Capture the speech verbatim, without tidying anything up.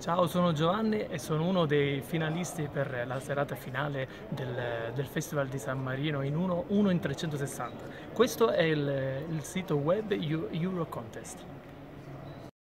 Ciao, sono Giovanni e sono uno dei finalisti per la serata finale del, del Festival di San Marino in uno, uno in trecentosessanta. Questo è il, il sito web Eu- Eurocontest.